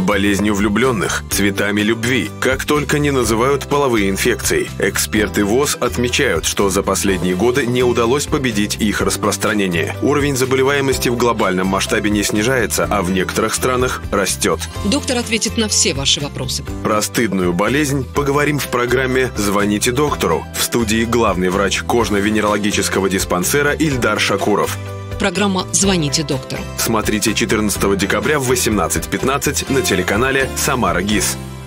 болезнью влюбленных, цветами любви, как только не называют половые инфекции. Эксперты ВОЗ отмечают, что за последние годы не удалось победить их распространение. Уровень заболеваемости в глобальном масштабе не снижается, а в некоторых странах растет. Доктор ответит на все ваши вопросы. Про стыдную болезнь поговорим в программе «Звоните доктору». В студии главный врач кожно-венерологического диспансера Ильдар Шакуров. Программа «Звоните доктору». Смотрите 14 декабря в 18:15 на телеканале «Самара ГИС».